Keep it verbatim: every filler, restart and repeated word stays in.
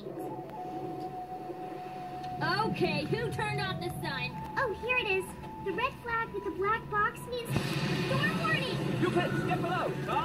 Okay, who turned off the sun? Oh, here it is. The red flag with the black box means storm warning. You can skip below.